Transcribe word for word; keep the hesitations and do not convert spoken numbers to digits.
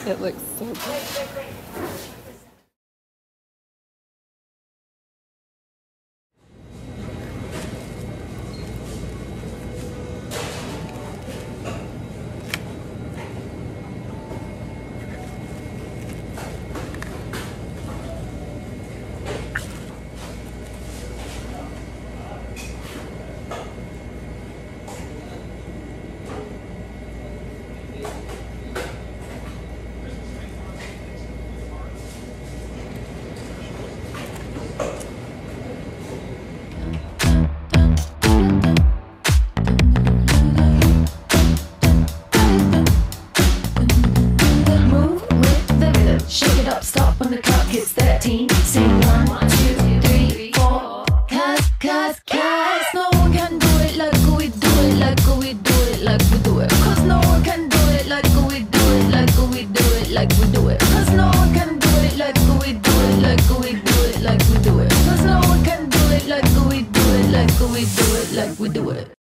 It looks so good. Stop when the clock hits thirteen. Sing one, two, three, four. Cause, cause, cause no one can do it like we do it, like we do it, like we do it. Cause no one can do it like we do it, like we do it, like we do it. Cause no one can do it like we do it, like we do it, like we do it. Cause no one can do it like we do it, like we do it, like we do it.